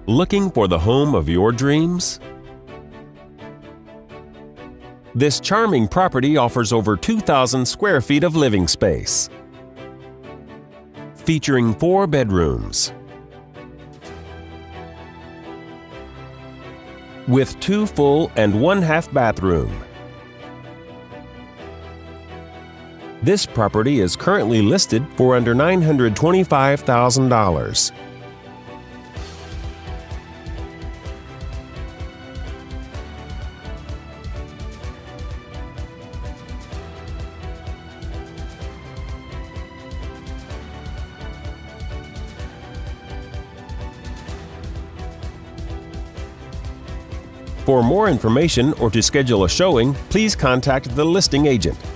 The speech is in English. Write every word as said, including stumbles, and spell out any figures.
Looking for the home of your dreams? This charming property offers over two thousand square feet of living space, featuring four bedrooms with two full and one half bathroom. This property is currently listed for under nine hundred twenty-five thousand dollars. For more information or to schedule a showing, please contact the listing agent.